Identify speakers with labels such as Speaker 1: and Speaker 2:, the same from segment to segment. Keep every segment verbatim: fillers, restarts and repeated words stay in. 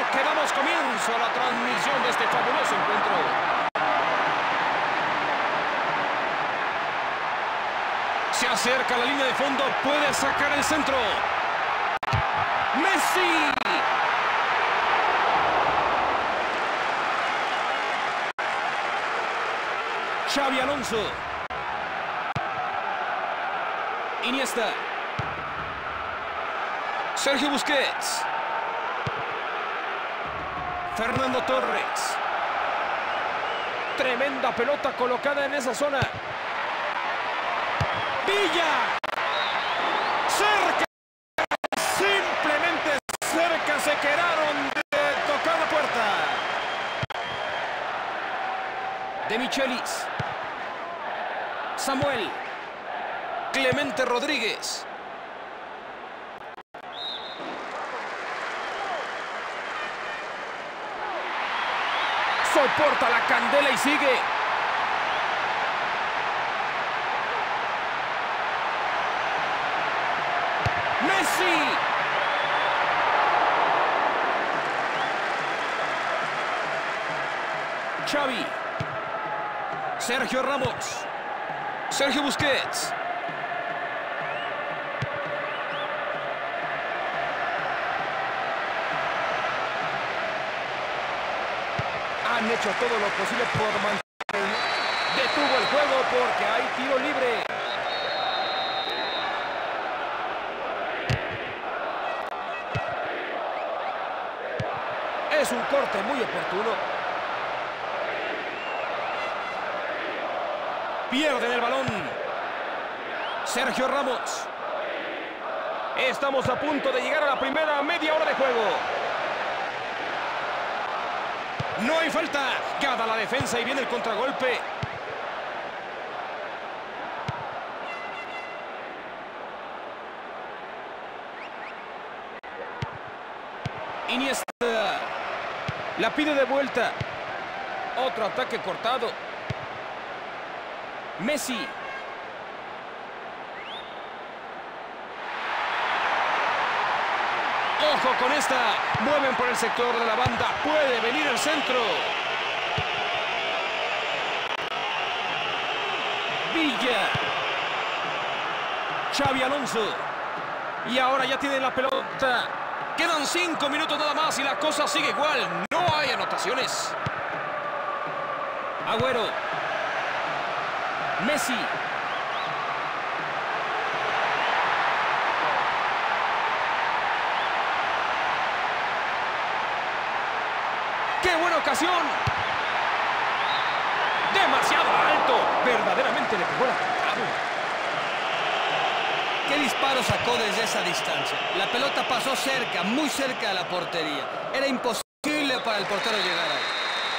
Speaker 1: que damos comienzo a la transmisión de este fabuloso encuentro. Se acerca a la línea de fondo, puede sacar el centro. ¡Messi! Xabi Alonso. Iniesta. Sergio Busquets. Fernando Torres. Tremenda pelota colocada en esa zona. Villa. Cerca. Simplemente cerca se quedaron de tocar la puerta. De Michelis. Samuel. Clemente Rodríguez. Soporta la candela y sigue. Messi. Xavi. Sergio Ramos. Sergio Busquets. Han hecho todo lo posible por mantener. Detuvo el juego porque hay tiro libre. Es un corte muy oportuno. Pierden el balón. Sergio Ramos. Estamos a punto de llegar a la primera media hora de juego. No hay falta. Gana la defensa y viene el contragolpe. Iniesta. La pide de vuelta. Otro ataque cortado. Messi. Ojo con esta. Mueven por el sector de la banda. Puede venir el centro. Villa. Xabi Alonso. Y ahora ya tienen la pelota. Quedan cinco minutos nada más y la cosa sigue igual. No hay anotaciones. Agüero. Messi. ¡Qué buena ocasión! ¡Demasiado alto! Verdaderamente le pegó la patada.
Speaker 2: ¿Qué disparo sacó desde esa distancia? La pelota pasó cerca, muy cerca de la portería. Era imposible para el portero llegar ahí.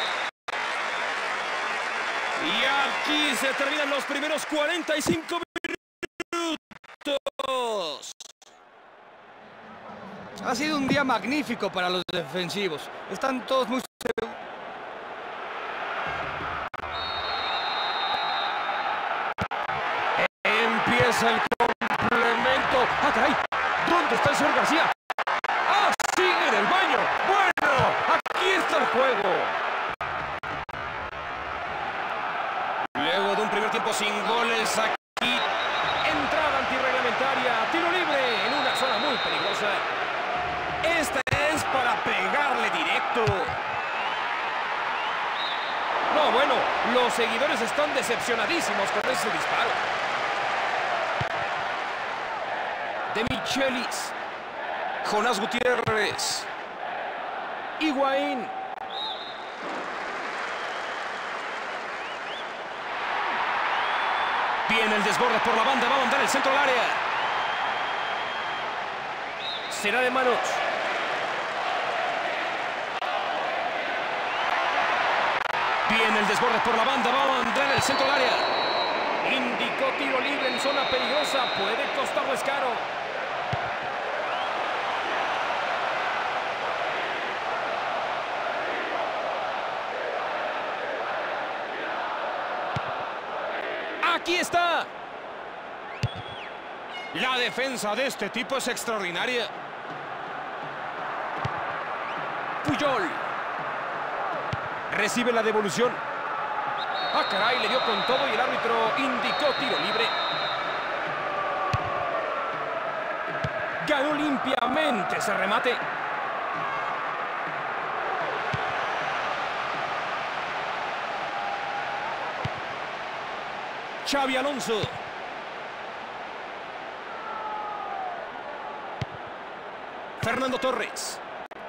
Speaker 1: Y aquí se terminan los primeros cuarenta y cinco minutos.
Speaker 2: Ha sido un día magnífico para los defensivos. Están todos muy seguros.
Speaker 1: Empieza el complemento. ¡Ah, caray! ¿Dónde está el señor García? ¡Ah, sigue en el baño! ¡Bueno! ¡Aquí está el juego! Luego de un primer tiempo sin goles, aquí entrada antirreglamentaria, tiro libre en una zona muy peligrosa. Esta es para pegarle directo. No, bueno, los seguidores están decepcionadísimos con ese disparo. De Michelis. Jonás Gutiérrez. Higuaín. Viene el desborde por la banda, va a mandar el centro al área. Será de manos. Viene el desborde por la banda, va a mandar el centro al área. Indicó tiro libre en zona peligrosa, puede costarles caro. Aquí está. La defensa de este tipo es extraordinaria. Puyol. Recibe la devolución. ¡Ah, caray! Le dio con todo y el árbitro indicó tiro libre. Ganó limpiamente ese remate. Xabi Alonso. Fernando Torres.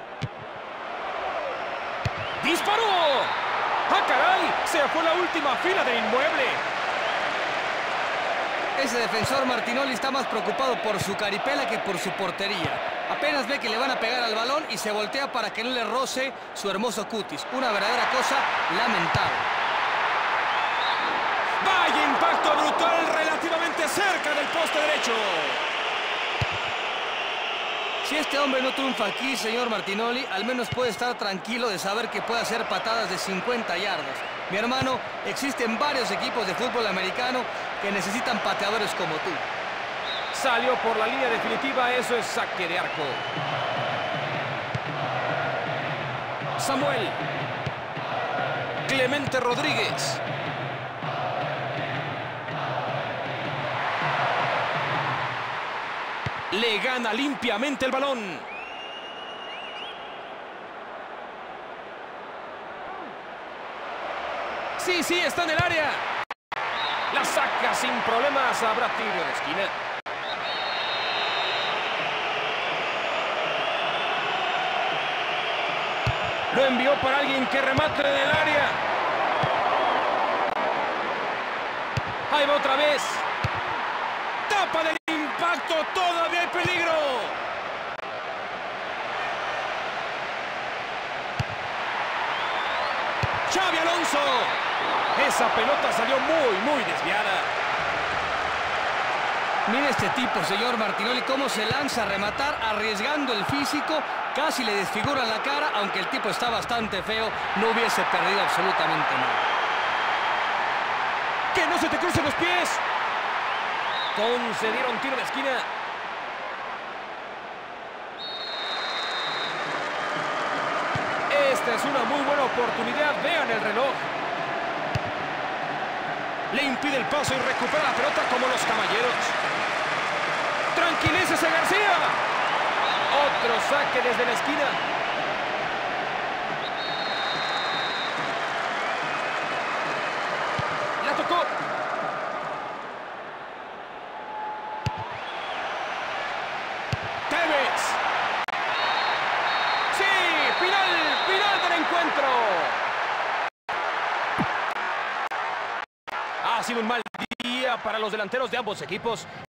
Speaker 1: ¡Disparó! ¡Ah, caray! Se fue la última fila del inmueble.
Speaker 2: Ese defensor Martinoli está más preocupado por su caripela que por su portería. Apenas ve que le van a pegar al balón y se voltea para que no le roce su hermoso cutis. Una verdadera cosa lamentable.
Speaker 1: ¡Vaya impacto brutal! Relativamente cerca del poste derecho.
Speaker 2: Si este hombre no triunfa aquí, señor Martinoli, al menos puede estar tranquilo de saber que puede hacer patadas de cincuenta yardas. Mi hermano, existen varios equipos de fútbol americano que necesitan pateadores como tú.
Speaker 1: Salió por la línea definitiva, eso es saque de arco. Samuel. Clemente Rodríguez. Le gana limpiamente el balón. Sí, sí, está en el área. La saca sin problemas. Habrá tiro de esquina. Lo envió para alguien que remate en el área. Ahí va otra vez. Tapa del impacto. Todavía hay peligro. Xabi Alonso. Esa pelota salió muy, muy desviada.
Speaker 2: Mire este tipo, señor Martinoli, cómo se lanza a rematar arriesgando el físico. Casi le desfiguran la cara, aunque el tipo está bastante feo, no hubiese perdido absolutamente nada.
Speaker 1: ¡Que no se te crucen los pies! Concedieron tiro de esquina. Esta es una muy buena oportunidad. Vean el reloj. Le impide el paso y recupera la pelota como los caballeros. ¡Tranquilícese, García! Otro saque desde la esquina. La tocó. Tevez. Sí, final, final del encuentro. Ha sido un mal día para los delanteros de ambos equipos.